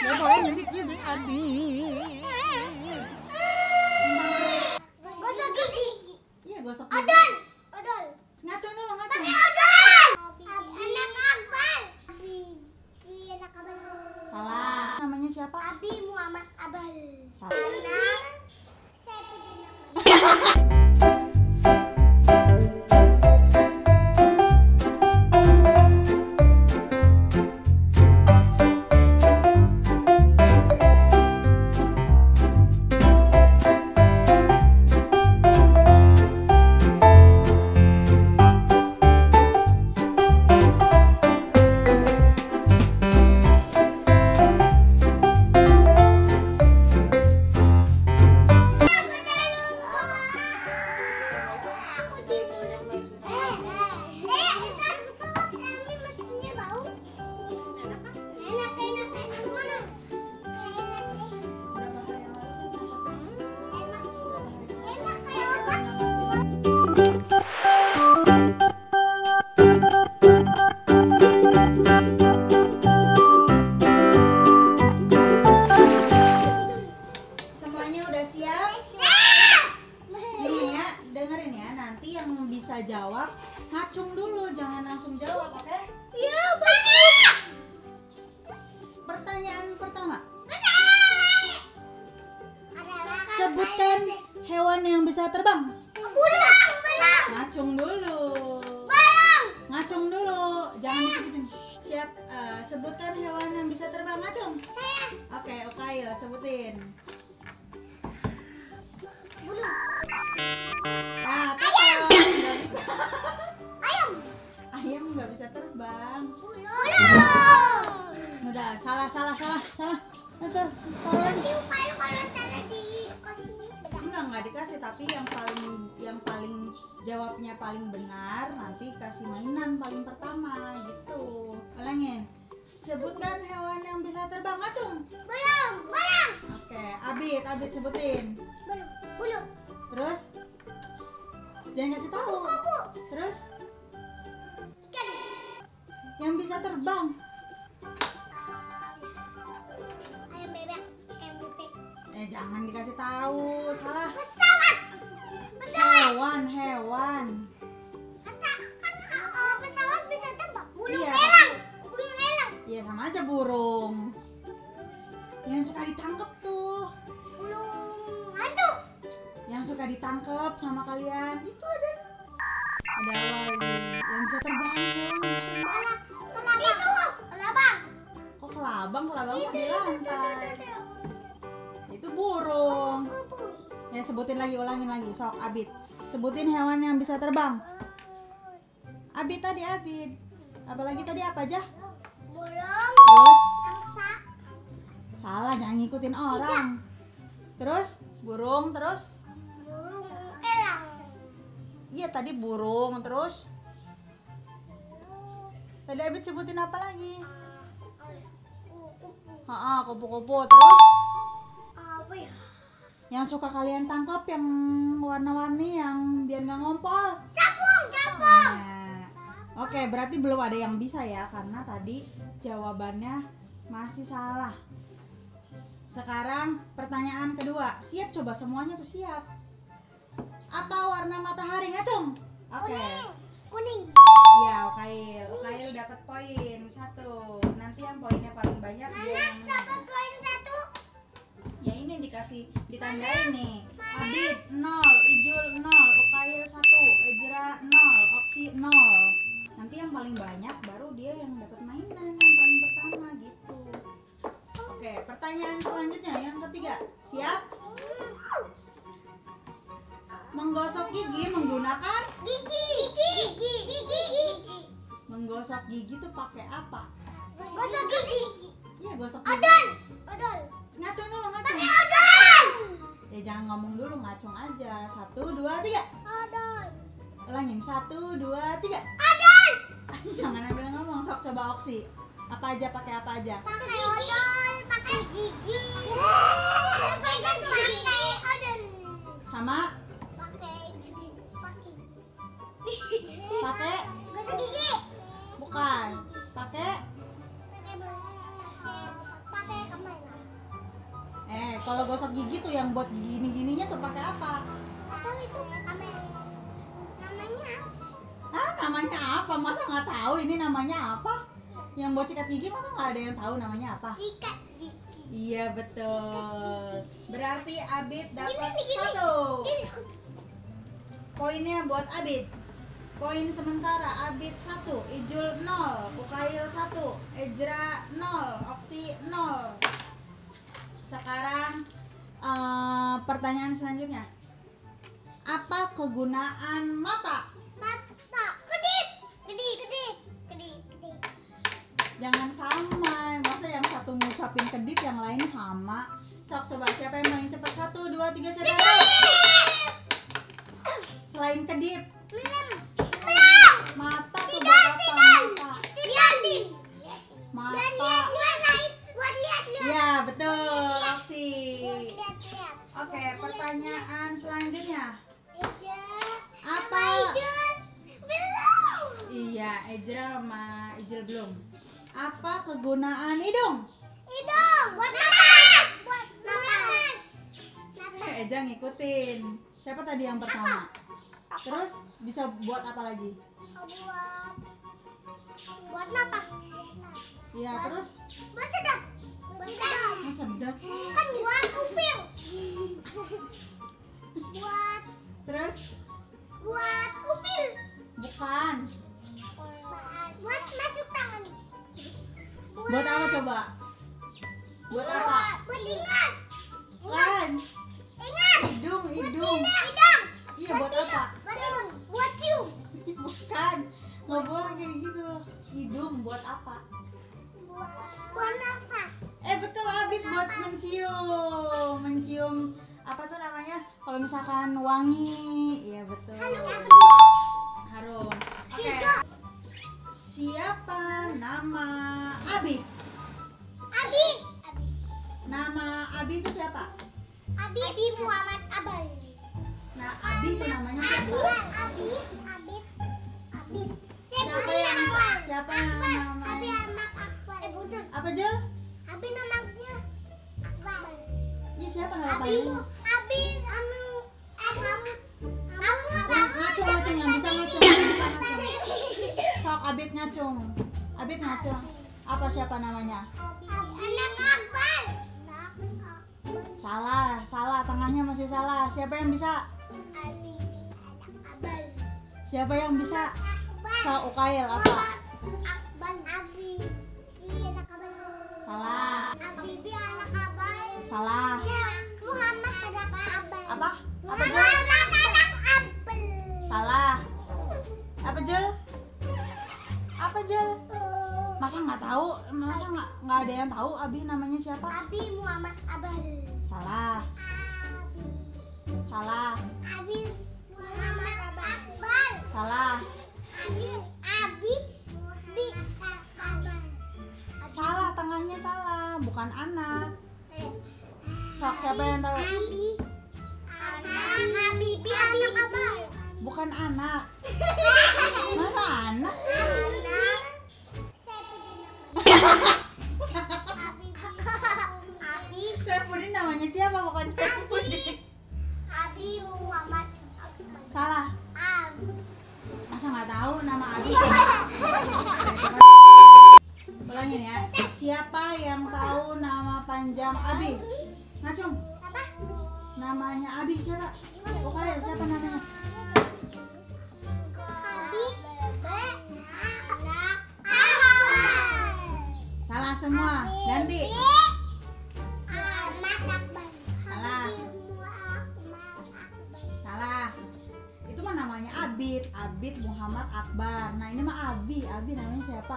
Nggak boleh nyelip-nyelip adik. Gosok gigi. Iya, gosok gigi. Odol. Odol. Ngacung dulu, ngacung. Odol. Anak abal. Anak abal. Salah. Namanya siapa? Abi Muhammad Abal. Salah. Anak saya bisa jawab, ngacung dulu, jangan langsung jawab, oke? Iya, baik. Pertanyaan pertama. Sebutkan hewan yang bisa terbang. Burung. Ngacung dulu. Burung. Ngacung dulu, jangan disebutin. Siap, sebutkan hewan yang bisa terbang, ngacung. Saya. Oke, Okail, sebutin. Burung. Nah, ayam nggak bisa. Ayam. Ayam nggak bisa terbang. Burung. Udah, salah. Itu, taruh lagi. Kalau salah dikasih Enggak dikasih, tapi yang paling jawabnya paling benar nanti kasih mainan paling pertama gitu. Ulangin. Sebutkan hewan yang bisa terbang, ngacung. Burung. Oke, Abid sebutin. Burung. Terus? Jangan kasih tahu. Kupu. Terus? Ikan. Yang bisa terbang. Ayam bebek. Jangan dikasih tahu, salah. Pesawat. Hewan. Pesawat bisa terbang. Burung Iya, elang. Burung elang. Iya, sama aja burung. Yang suka ditangkap tuh. Burung hantu. Yang suka ditangkap sama kalian. Itu ada apa lagi? Yang bisa terbang, hewan yang bisa terbang. Kelabang. Kok kelabang kok di lantai. Itu burung. Kupu. Ya, sebutin lagi, ulangin lagi. Sok, Abid. Sebutin hewan yang bisa terbang. Abid. Apalagi tadi apa aja? Burung. Terus? Angsa. Salah, jangan ngikutin orang. Terus? Burung, terus? Burung elang. Iya, tadi burung, terus? Tadi Abid sebutin apa lagi? Kupu-kupu. Terus? Apa ya? Yang suka kalian tangkap yang warna-warni yang biar nggak ngompol. Capung. Nah, oke, berarti belum ada yang bisa ya, karena tadi jawabannya masih salah. Sekarang pertanyaan kedua. Siap, coba semuanya tuh siap. Apa warna matahari, ngacung? Oke. Kuning. Iya, Okail dapat poin 1. Nanti yang poinnya paling banyak dia yang Dapat poin 1. ya ini ditandain nih. Abid 0, Ijul 0, Okail 1, Ejra 0, Oksi 0. Nanti yang paling banyak baru dia yang dapat mainan yang paling pertama gitu. Oke, pertanyaan selanjutnya yang ketiga. Siap? Menggosok gigi menggunakan Gigi. menggosok gigi tuh pakai apa? Gosok gigi. Iya, gosok gigi. Odol. Ngacung dulu, ngacung. Pakai odol. Jangan ngomong dulu, ngacung aja. 1, 2, 3. Odol. Ulangin 1, 2, 3. Odol. Jangan ambil ngomong, sok coba Oksi. Apa aja, pakai apa aja? Pakai odol, pakai gigi. Pakai odol. Sama Pakai gigi. pakai Gosok gigi. bukan. Pakai Pakai kamar. Kalau gosok gigi tuh yang buat gini-gininya tuh pakai apa? Apa itu? Namanya Namanya apa? Masa nggak tahu ini namanya apa? Yang buat sikat gigi masa nggak ada yang tahu namanya apa? sikat gigi. Iya betul. Berarti Abid dapat Gini. 1. Gini. Poinnya buat Abid. Poin sementara Abid 1, Ijul 0, Ukail 1, Ejra 0, Oksi 0. Sekarang pertanyaan selanjutnya. Apa kegunaan mata? Mata. Kedip. Jangan sama. Masa yang satu ngucapin kedip yang lain sama? Sok coba siapa yang paling cepat? 1, 2, 3 siapa yang tahu? Selain kedip, mata tuh buat apa? Mata. Buat lihat. Ya betul, Oksi. Lihat. Oke, pertanyaan selanjutnya. Apa? Belum. Iya, Ejra sama Ijil belum. Apa kegunaan hidung? Hidung. Buat napas. Eja ngikutin. Siapa tadi yang pertama? Terus bisa buat apa lagi? Buat napas. Iya, terus Buat sedap. sedot sih. Kan buat kuping. Terus Buat kuping. bukan. Buat masuk tangan. Buat apa coba? Buat apa? Buat ingas. Kan Ingas. hidung. Hidung. Iya, buat apa? Buat hidung. Buat cium. Bukan. Nggak boleh kayak gitu. Hidung buat apa? Buat nafas. Betul, Abid buat mencium apa tuh namanya? Kalau misalkan wangi, iya betul. Harum. Oke. Siapa nama Abi? Abi. Nama Abi itu siapa? Abi Muhammad Abal. Nah, Abi itu namanya siapa? Abi. Siapa yang namanya? Abi anak Akbar. Betul. Apa Jel? Abi namanya Akbar. Iya, siapa nama Abi panjangnya? Abi Ngacung yang bisa ngacung. Sok Abid ngacung. Apa siapa namanya? anak Akbar. Salah, tengahnya masih salah. Siapa yang bisa? Abi anak Abal. Siapa yang bisa? Akbar. Sok Ukail apa? Akbar. Abi anak Abal. Salah. Abi anak Abal. Salah. Muhammad anak Abal. Apa? Apa Jul? Muhammad anak Abal. Salah. Apa Jul? Masa nggak tahu? Masa nggak ada yang tahu Abi namanya siapa? Abi Muhammad Abal. Salah. Abi Muhammad Akbar. Salah. Abi Akbar. Salah, tengahnya salah. Bukan anak. Sok siapa yang tahu? Abi anak Abal. Bukan anak. Masa anak sih? Abi Saifuddin namanya siapa? Bukan Saifuddin. Abi Muhammad Akbar. Salah. Abi. Masa nggak tahu nama Abi? Ulangin ya. Siapa yang tahu nama panjang Abi? Ngacung. Apa? Namanya Abi siapa? Ukail siapa namanya? Abi anak Akbar. Salah semua. Ganti. Ahmad Akbar. Salah. Muhammad Akbar. Salah. Itu mah namanya Abid Muhammad Akbar. Nah, ini mah Abi namanya siapa?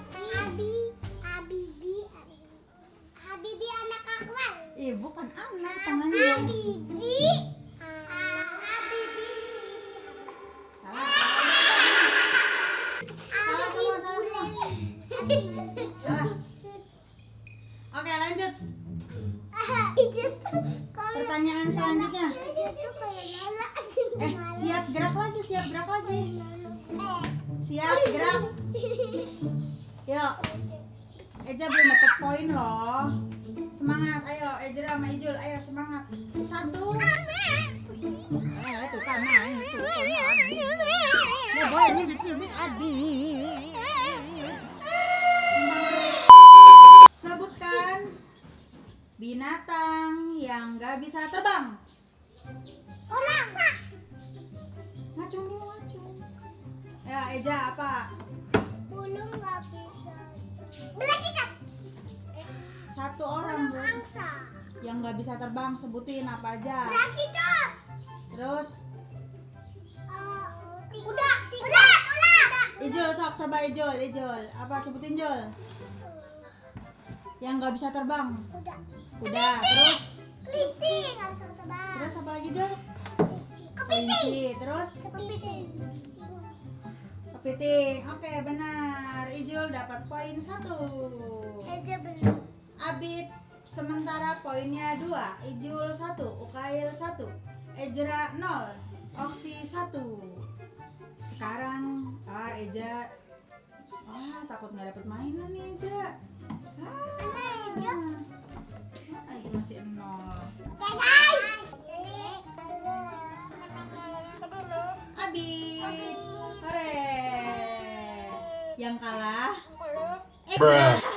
Habibi anak Akbar. Bukan anak, tangannya. Habibi. Salah semua. Salah. Oke, lanjut. Pertanyaan selanjutnya. Siap gerak lagi. Siap gerak. Yuk. Eja belum dapat poin loh. Semangat, ayo Ejra sama Ijul, ayo semangat. 1. Tuh kan nangis tuh. Ya boleh nyebit Abi. Sebutkan binatang yang gak bisa terbang. Rasa. Ngacung dulu, ngacung. Ya Eja apa? Burung nggak bisa. Black ikat. 1 orang Bu Angsa. yang gak bisa terbang, sebutin apa aja. Black ikat. Terus Udah. Ijul, sok coba Ijul. Apa sebutin Jul? Yang gak bisa terbang. Udah. Terus Kelinci nggak bisa terbang. terus apa lagi Jul? Kepiting. Kelinci. Terus Kepiting. kepiting. Oke, benar. Ijul dapat poin 1. Aja belum. Abid sementara poinnya 2. Ijul 1, Ukail 1, Ejra 0, Oksi 1. Sekarang Eja takut nggak dapet mainan nih Eja. Eja masih 0. Oke guys. Abid, hore. Yang kalah Kalau Ejra.